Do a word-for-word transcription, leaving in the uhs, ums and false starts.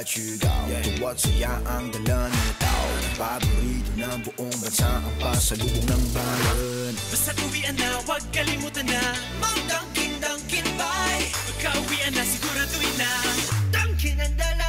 sigaw, tuwa't saya ang dala ng tao. Paborito ng buong bansa ang pasalubong ng bayan. Basta't uwian na, huwag kalimutan na Mang Dunkin, Dunkin, bye. Pagka-uwian na, siguraduhin na Dunkin ang dala